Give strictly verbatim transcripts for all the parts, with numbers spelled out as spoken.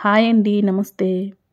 Hi అండి, నమస్తే.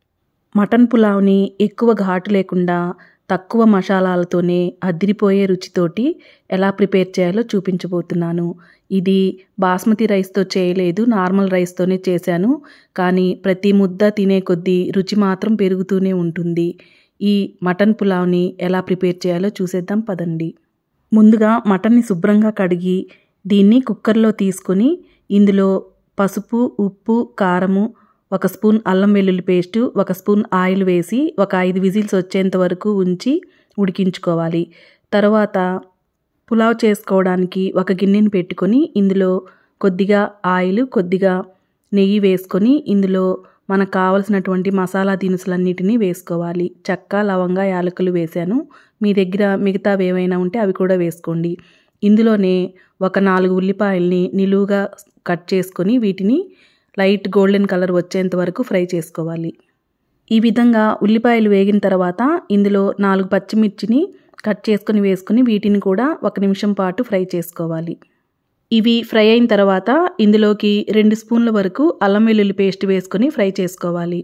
Mutton పులావ్ని ఎక్కువ ఘాటు లేకుండా తక్కువ మసాలాలతోనే అదిరిపోయే రుచితోటి ఎలా ప్రిపేర్ చేయాలో చూపించబోతున్నాను. ఇది బాస్మతి రైస్తో చేయలేదు, నార్మల్ రైస్తోనే చేశాను. కానీ ప్రతి ముద్ద తినే కొద్దీ రుచి మాత్రం పెరుగుతూనే ఉంటుంది. ఈ మటన్ పులావ్ని ఎలా ప్రిపేర్ చేయాలో చూసేద్దాం పదండి. ముందుగా మటన్ని శుభ్రంగా కడిగి దీన్ని కుక్కర్లో తీసుకొని ఇందులో పసుపు, ఉప్పు, కారము, ఒక స్పూన్ అల్లం వెల్లుల్లి పేస్టు, ఒక స్పూన్ ఆయిల్ వేసి ఒక ఐదు విజిల్స్ వచ్చేంత వరకు ఉంచి ఉడికించుకోవాలి. తర్వాత పులావ్ చేసుకోవడానికి ఒక గిన్నెని పెట్టుకొని ఇందులో కొద్దిగా ఆయిల్, కొద్దిగా నెయ్యి వేసుకొని ఇందులో మనకు కావలసినటువంటి మసాలా దినుసులన్నిటినీ వేసుకోవాలి. చెక్క, లవంగ, యాలకులు వేశాను. మీ దగ్గర మిగతావి ఏవైనా ఉంటే అవి కూడా వేసుకోండి. ఇందులోనే ఒక నాలుగు ఉల్లిపాయల్ని నిలువుగా కట్ చేసుకొని వీటిని లైట్ గోల్డెన్ కలర్ వచ్చేంత వరకు ఫ్రై చేసుకోవాలి. ఈ విధంగా ఉల్లిపాయలు వేగిన తర్వాత ఇందులో నాలుగు పచ్చిమిర్చిని కట్ చేసుకొని వేసుకుని వీటిని కూడా ఒక నిమిషం పాటు ఫ్రై చేసుకోవాలి. ఇవి ఫ్రై అయిన తర్వాత ఇందులోకి రెండు స్పూన్ల వరకు అల్లం వెల్లుల్లి పేస్ట్ వేసుకొని ఫ్రై చేసుకోవాలి.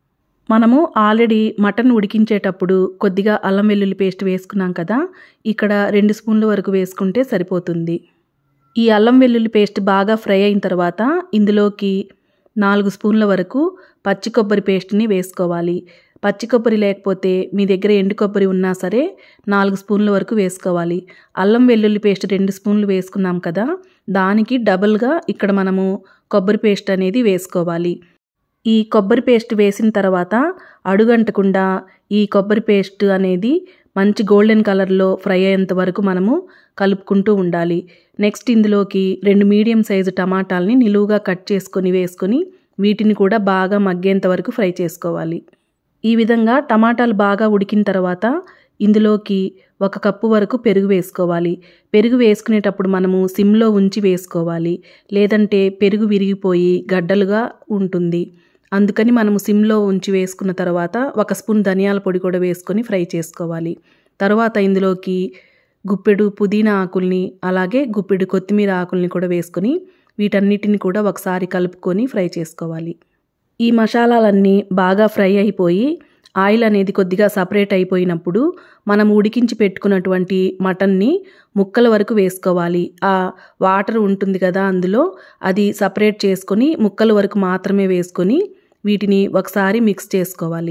మనము ఆల్రెడీ మటన్ ఉడికించేటప్పుడు కొద్దిగా అల్లం వెల్లుల్లి పేస్ట్ వేసుకున్నాం కదా, ఇక్కడ రెండు స్పూన్ల వరకు వేసుకుంటే సరిపోతుంది. ఈ అల్లం వెల్లుల్లి పేస్ట్ బాగా ఫ్రై అయిన తర్వాత ఇందులోకి నాలుగు స్పూన్ల వరకు పచ్చి కొబ్బరి పేస్ట్ని వేసుకోవాలి. పచ్చి కొబ్బరి లేకపోతే మీ దగ్గర ఎండు కొబ్బరి ఉన్నా సరే నాలుగు స్పూన్ల వరకు వేసుకోవాలి. అల్లం వెల్లుల్లి పేస్ట్ రెండు స్పూన్లు వేసుకున్నాం కదా, దానికి డబుల్గా ఇక్కడ మనము కొబ్బరి పేస్ట్ అనేది వేసుకోవాలి. ఈ కొబ్బరి పేస్ట్ వేసిన తర్వాత అడుగంటకుండా ఈ కొబ్బరి పేస్ట్ అనేది మంచి గోల్డెన్ కలర్లో ఫ్రై అయ్యేంత వరకు మనము కలుపుకుంటూ ఉండాలి. నెక్స్ట్ ఇందులోకి రెండు మీడియం సైజు టమాటాలని నిలువుగా కట్ చేసుకొని వేసుకొని వీటిని కూడా బాగా మగ్గేంత వరకు ఫ్రై చేసుకోవాలి. ఈ విధంగా టమాటాలు బాగా ఉడికిన తర్వాత ఇందులోకి ఒక కప్పు వరకు పెరుగు వేసుకోవాలి. పెరుగు వేసుకునేటప్పుడు మనము సిమ్లో ఉంచి వేసుకోవాలి, లేదంటే పెరుగు విరిగిపోయి గడ్డలుగా ఉంటుంది. అందుకని మనము సిమ్లో ఉంచి వేసుకున్న తర్వాత ఒక స్పూన్ ధనియాల పొడి కూడా వేసుకొని ఫ్రై చేసుకోవాలి. తర్వాత ఇందులోకి గుప్పెడు పుదీనా ఆకుల్ని అలాగే గుప్పెడు కొత్తిమీర ఆకుల్ని కూడా వేసుకొని వీటన్నిటిని కూడా ఒకసారి కలుపుకొని ఫ్రై చేసుకోవాలి. ఈ మసాలాలన్నీ బాగా ఫ్రై అయిపోయి ఆయిల్ అనేది కొద్దిగా సపరేట్ అయిపోయినప్పుడు మనం ఉడికించి పెట్టుకున్నటువంటి మటన్ని ముక్కల వరకు వేసుకోవాలి. ఆ వాటర్ ఉంటుంది కదా అందులో, అది సపరేట్ చేసుకొని ముక్కల వరకు మాత్రమే వేసుకొని వీటిని ఒకసారి మిక్స్ చేసుకోవాలి.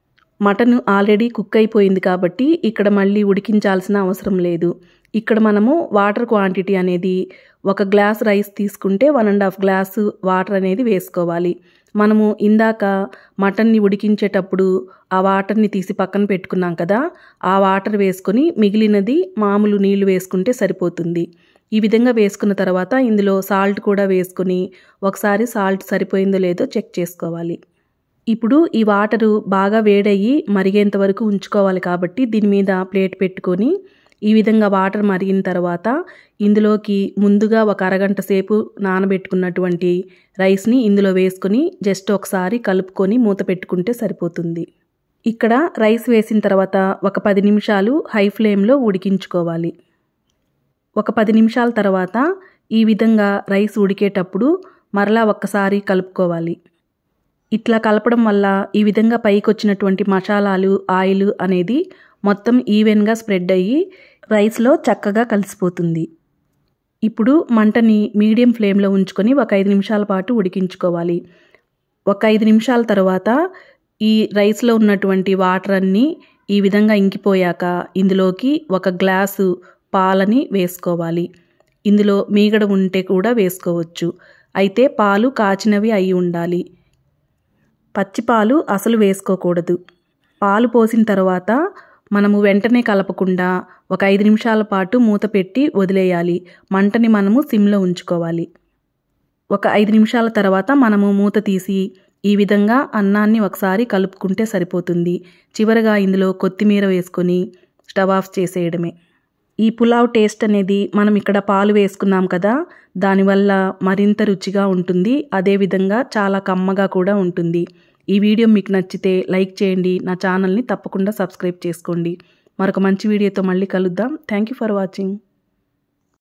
మటన్ ఆల్రెడీ కుక్ అయిపోయింది కాబట్టి ఇక్కడ మళ్ళీ ఉడికించాల్సిన అవసరం లేదు. ఇక్కడ మనము వాటర్ క్వాంటిటీ అనేది ఒక గ్లాస్ రైస్ తీసుకుంటే one and half glass water అనేది వేసుకోవాలి. మనము ఇందాక మటన్ని ఉడికించేటప్పుడు ఆ వాటర్ని తీసి పక్కన పెట్టుకున్నాం కదా, ఆ వాటర్ వేసుకొని మిగిలినది మామూలు నీళ్లు వేసుకుంటే సరిపోతుంది. ఈ విధంగా వేసుకున్న తర్వాత ఇందులో సాల్ట్ కూడా వేసుకొని ఒకసారి సాల్ట్ సరిపోయిందో లేదో చెక్ చేసుకోవాలి. ఇప్పుడు ఈ వాటరు బాగా వేడయ్యి మరిగేంత వరకు ఉంచుకోవాలి కాబట్టి దీని మీద ప్లేట్ పెట్టుకొని ఈ విధంగా వాటర్ మరిగిన తర్వాత ఇందులోకి ముందుగా ఒక అరగంట సేపు నానబెట్టుకున్నటువంటి రైస్ని ఇందులో వేసుకొని జస్ట్ ఒకసారి కలుపుకొని మూత పెట్టుకుంటే సరిపోతుంది. ఇక్కడ రైస్ వేసిన తర్వాత ఒక పది నిమిషాలు హై ఫ్లేమ్లో ఉడికించుకోవాలి. ఒక పది నిమిషాల తర్వాత ఈ విధంగా రైస్ ఉడికేటప్పుడు మరలా ఒక్కసారి కలుపుకోవాలి. ఇట్లా కలపడం వల్ల ఈ విధంగా పైకి వచ్చినటువంటి మసాలాలు, ఆయిల్ అనేది మొత్తం ఈవెన్గా స్ప్రెడ్ అయ్యి రైస్లో చక్కగా కలిసిపోతుంది. ఇప్పుడు మంటని మీడియం ఫ్లేమ్లో ఉంచుకొని ఒక ఐదు నిమిషాల పాటు ఉడికించుకోవాలి. ఒక ఐదు నిమిషాల తర్వాత ఈ రైస్లో ఉన్నటువంటి వాటర్ అన్నీ ఈ విధంగా ఇంకిపోయాక ఇందులోకి ఒక గ్లాసు పాలని వేసుకోవాలి. ఇందులో మీగడ ఉంటే కూడా వేసుకోవచ్చు, అయితే పాలు కాచినవి అయి ఉండాలి. పచ్చిపాలు అసలు వేసుకోకూడదు. పాలు పోసిన తర్వాత మనము వెంటనే కలపకుండా ఒక ఐదు నిమిషాల పాటు మూత పెట్టి వదిలేయాలి. మంటని మనము సిమ్లో ఉంచుకోవాలి. ఒక ఐదు నిమిషాల తర్వాత మనము మూత తీసి ఈ విధంగా అన్నాన్ని ఒకసారి కలుపుకుంటే సరిపోతుంది. చివరగా ఇందులో కొత్తిమీర వేసుకొని స్టవ్ ఆఫ్ చేసేయడమే. ఈ పులావ్ టేస్ట్ అనేది మనం ఇక్కడ పాలు వేసుకున్నాం కదా, దానివల్ల మరింత రుచిగా ఉంటుంది. అదేవిధంగా చాలా కమ్మగా కూడా ఉంటుంది. ఈ వీడియో మీకు నచ్చితే లైక్ చేయండి. నా ఛానల్ని తప్పకుండా సబ్స్క్రైబ్ చేసుకోండి. మరొక మంచి వీడియోతో మళ్ళీ కలుద్దాం. Thank you for watching.